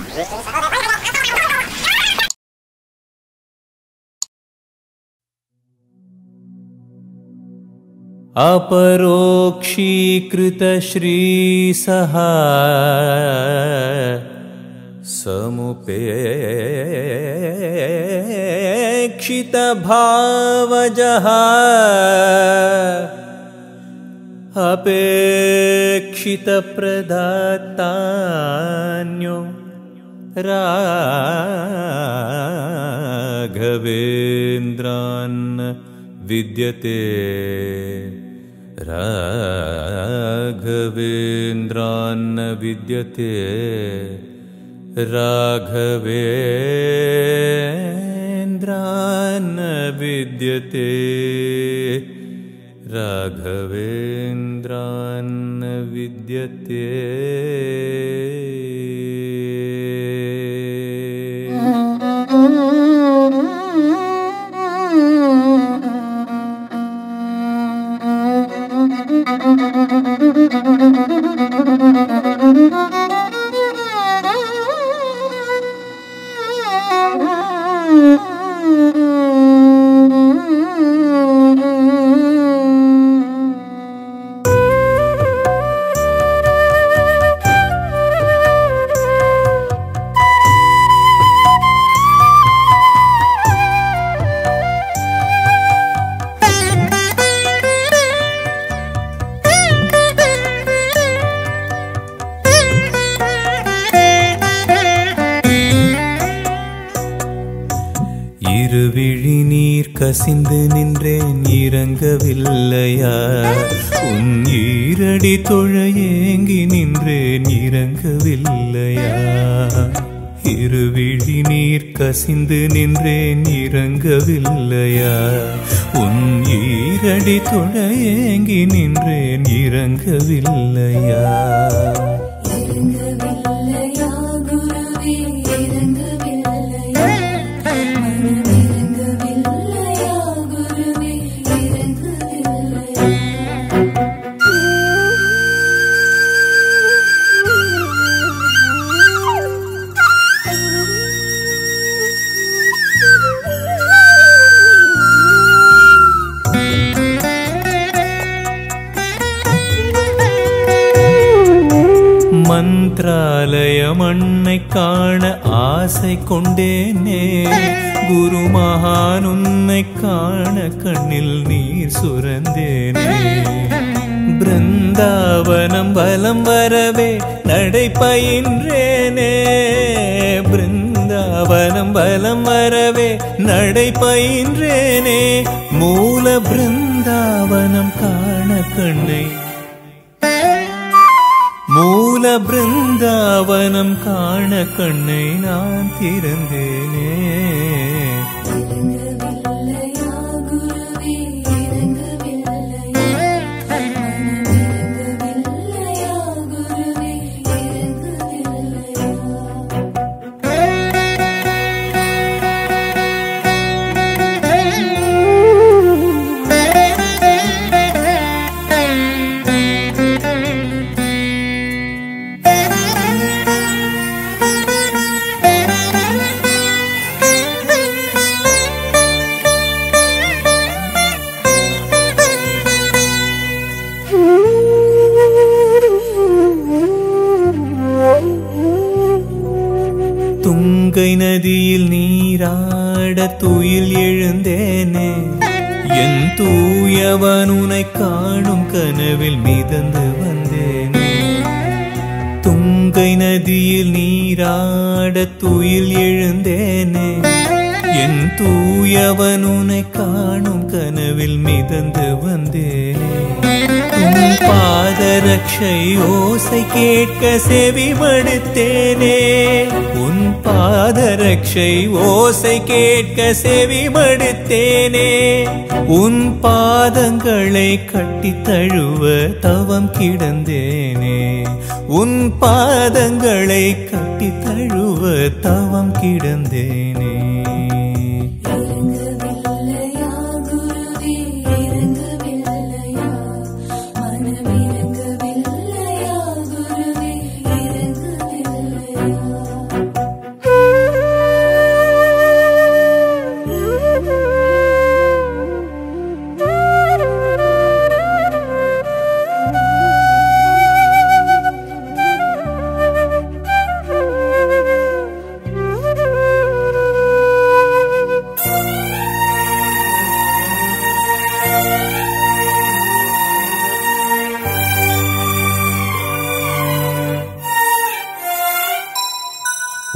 अपरोक्षीकृत श्रीसहाय समुपेक्षित भावजः अपेक्षित प्रदातान्यो राघवेन्द्रान् विद्यते राघवेन्द्रान् विद्यते राघवेन्द्रान् विद्यते राघवेन्द्रान् विद्यते। இருவிழி நீர் கசிந்து நின்றேன் இறங்கவில்லையா, உன் ஈரடி தொழ ஏங்கி நின்றேன் இறங்கவில்லையா. இருவிழி நீர் கசிந்து நின்றேன் இறங்கவில்லையா, உன் ஈரடி தொழ ஏங்கி நின்றேன் இறங்கவில்லையா. மந்திராலயம் அன்னை காண ஆசை கொண்டேனே, குரு மகான் உன்னை காண கண்ணில் நீர் சுரந்தேனே. பிருந்தாவனம் வலம் வரவே நடை பயின்றேனே, பிருந்தாவனம் வலம் வரவே நடை பயின்றேனே. மூல பிருந்தாவனம் காண கண்ணை, மூல பிருந்தாவனம் காண கண்ணை நான் திறந்தேனே. துங்கை நதியில் நீராட துயில் எழுந்தேனே, என் தூயவன் உனை காணும் கனவில் மிதந்து வந்தேனே. துங்கை நதியில் நீராட துயில் எழுந்தேனே, என் தூயவன் உனை காணும் கனவில் மிதந்து வந்தேனே. உன் பாதரட்சை ஓசை கேட்க செவி மடுத்தேனே, உன் பாதரட்சை ஓசை கேட்க செவி மடுத்தேனே. உன் பாதங்களை கட்டி தழுவ தவம் கிடந்தேனே, உன் பாதங்களை கட்டி தழுவ தவம் கிடந்தேனே. இறங்கவில்லையா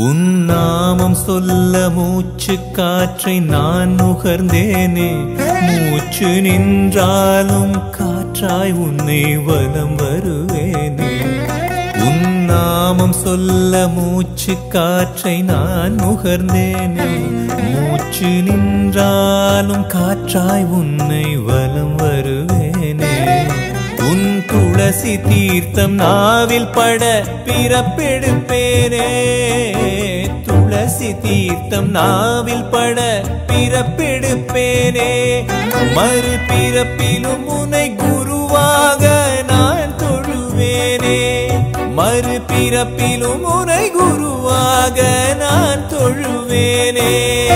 உன் நாமம் சொல்ல மூச்சு காற்றை நான் நுகர்ந்தேனே. மூச்சு நின்றாலும் காற்றாய் உன்னை வலம் வருவேனே. உன் நாமம் சொல்ல மூச்சு காற்றை நான் நுகர்ந்தேனே. மூச்சு நின்றாலும் காற்றாய் உன்னை வலம் வருவேனே. உன் துளசி தீர்த்தம் நாவில் பட பிறப்பெடுப்பேனே. துளசி தீர்த்தம் நாவில் பட பிறப்பெடுப்பேனே. மறுபிறப்பிலும் உன்னை குருவாக நான் தொழுவேனே. மறுபிறப்பிலும் உன்னை குருவாக நான் தொழுவேனே.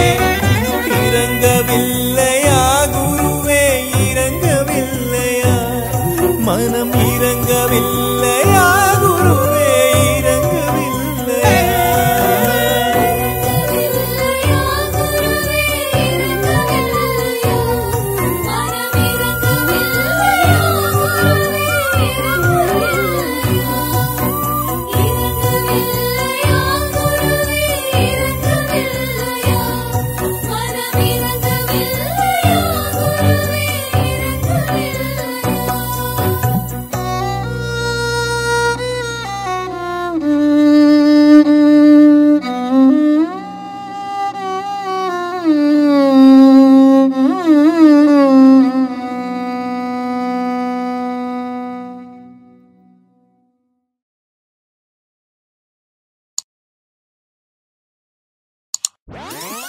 இறங்கவில்லையா குருவே, இறங்கவில்லையா மனம், இறங்கவில்லையா குருவே, இறங்கவில்லையா. What?